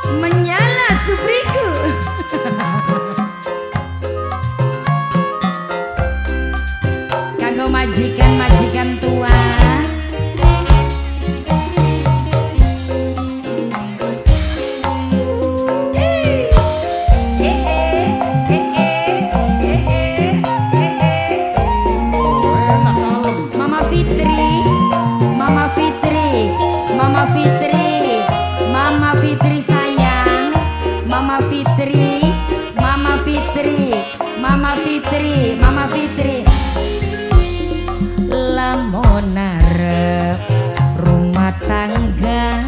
Menyala subriku. Kanggo majikan-majikan tua. Mama Fitri, Mama Fitri, Mama Fitri, Mama Fitri sayang, Mama Fitri, Mama Fitri, Mama Fitri, Mama Fitri. Lamun arep rumah tangga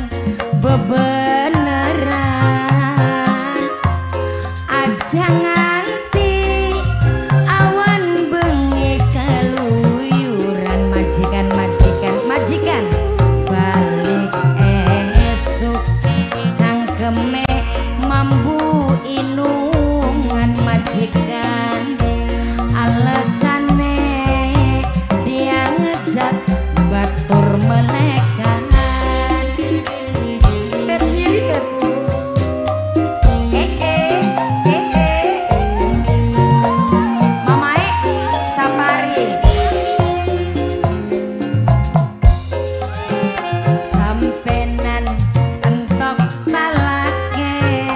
bebeneran, aja nganti awan bengi keluyuran. Majikan-majikan, majikan balik esuk cangkeme mambu inungan. Majikan alesane dia ngejak batur melekan. Mamae sapari sampenan entok talake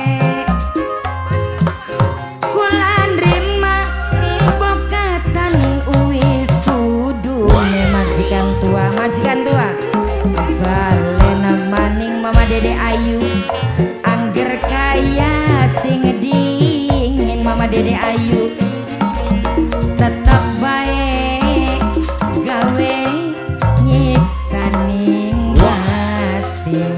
kula nrima bokatan uwis kudune. Majikan tua, majikan tua balena maning Mama Dede Ayu angger kaya sing dingin. Mama Dede Ayu tetep baik gawe nyiksaning batin.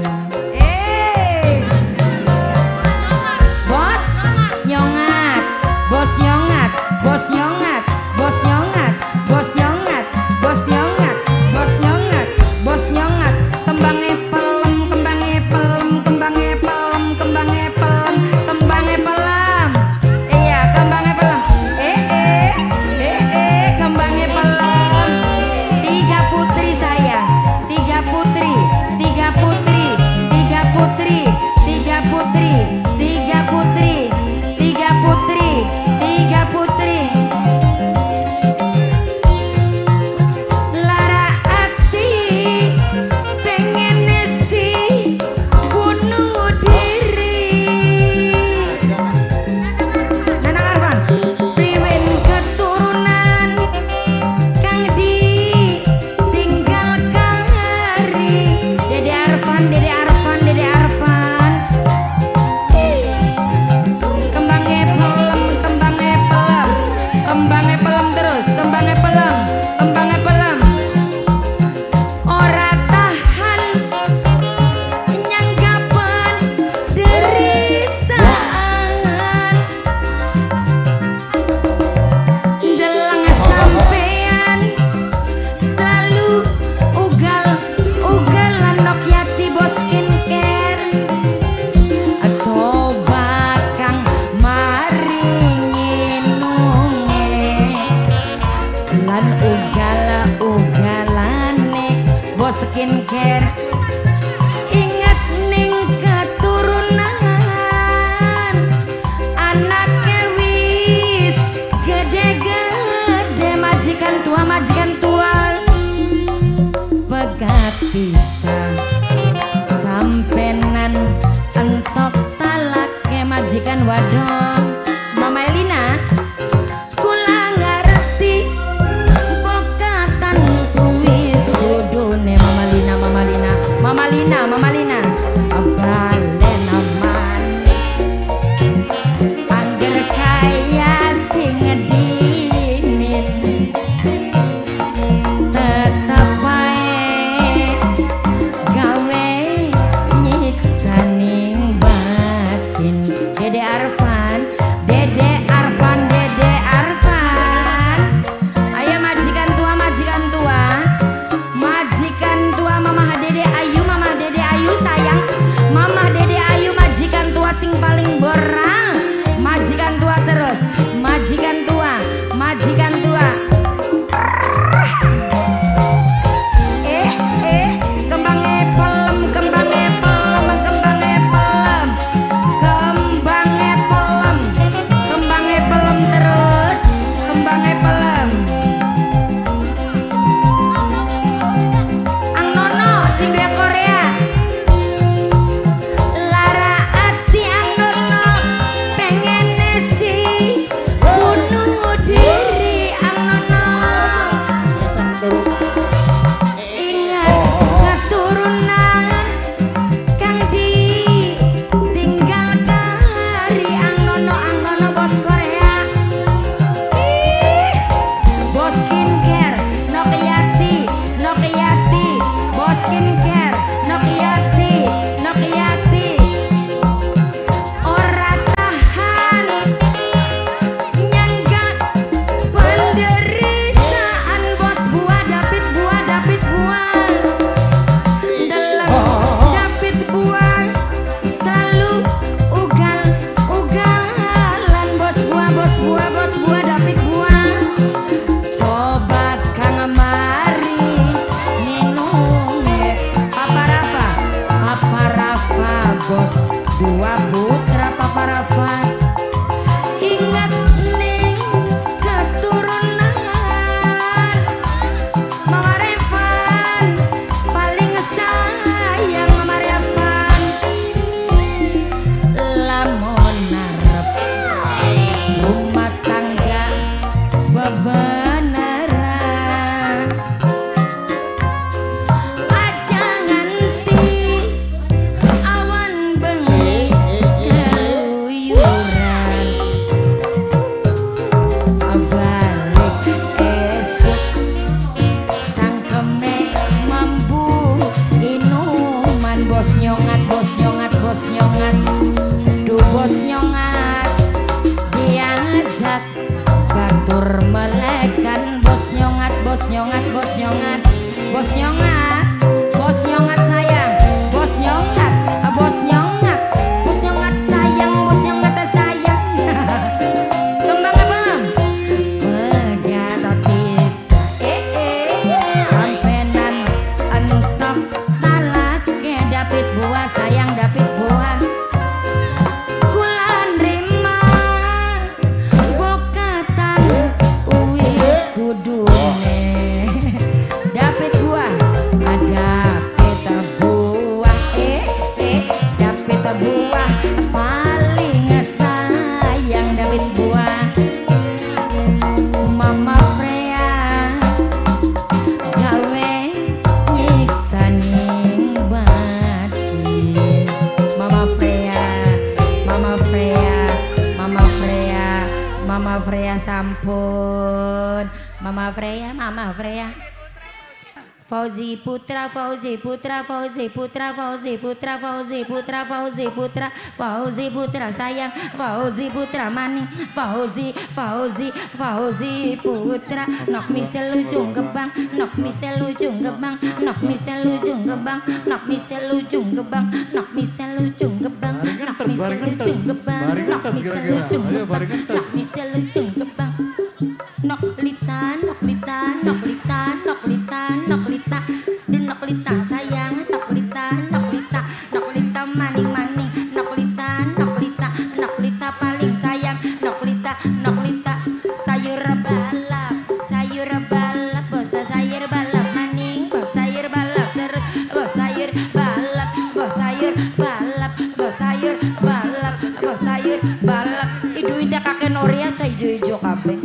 Bos nyongat, bos nyongat, bos nyongat, bos nyongat, bos nyongat, bos nyongat, bos nyongat, bos nyongat. Kembange pelem, kembange pelem, kembange pelem, kembange pelem, kembange pelem. Iya, kembange pelem. Kembange pelem. Tiga putri saya, tiga putri, tiga putri, tiga putri, tiga putri, tiga putri, tiga putri, tiga putri. Lara ati pengen nesi bunuh diri. Nanang Arfan, priwen keturunan kang ditinggal kari. Dede Arfan, Dede Arfan, Dede Arfan. Kembange pelem, kembange pelem, kembange pelem terus, kembange pelem, kembange pelem. Ora tahan nyanggapan deritaan, delang sampean selalu ugal-ugalan. Nokyati Bos Skincare coba kang maringin nunge lan ugal-ugalane Bos Skincare. Ingat ning keturunan anaknya wis gede-gede. Majikan tua, majikan tua pegat pisang sampenan entok talake. Majikan wadon Mama Elina kula ngerti bokatan kuwis kudune. Mama Lina, Mama Lina, Mama Lina, Mama Lina balena maning angger kaya sing dingin. Tetep bae gawe nyiksaning batin. Dede Arfan, Dede Arfan, Dede Arfan. Ayo majikan tua, majikan tua, majikan tua. Mama Dede Ayu, Mama Dede Ayu saya. bos dua putra paparafat ingat ning keturunan Mama Revan paling sayang Mama Revan lamun narep rumah tangga bebeneran aja nganti awan bengi keluyuran balik esuk cangkeme mampu inuman bos nyongat bos nyongat bos nyongat duh bos nyongat diajak batur melekan bos nyongat bos nyongat bos nyongat bos nyongat bos nyongat sayang bos nyongat bos nyongat bos nyongat sayang bos nyongat sayang kembang belum pegatot bisa sampenan entok talake dapit buah sayang dapit buah kulan rima bokatan wis kudune dapit buah ada peta buah dapit buah paling sayang dapit buah Mama Freya gawe nyiksa ning batin Mama Freya Mama Freya Mama Freya Mama Freya sampun Mama Freya Mama Freya Fauzi putra Fauzi putra Fauzi putra Fauzi putra Fauzi putra Fauzi putra Fauzi putra sayang Fauzi putra maning Fauzi Fauzi Fauzi putra nok misel ujung gebang nok misel ujung gebang nok misel ujung gebang nok misel ujung gebang nok misel ujung gebang nok misel ujung gebang nok misel ujung gebang nok misel ujung gebang nok lita nok lita nok lita nok lita nok lita nok lita sayang nok lita nok lita nok lita maning maning nok lita nok lita nok lita paling sayang nok lita sayur balap bos sayur balap maning bos sayur balap terus bos sayur balap bos sayur balap bos sayur balap bos sayur balap idu indah kakek Noria cai ijo-ijo kabeh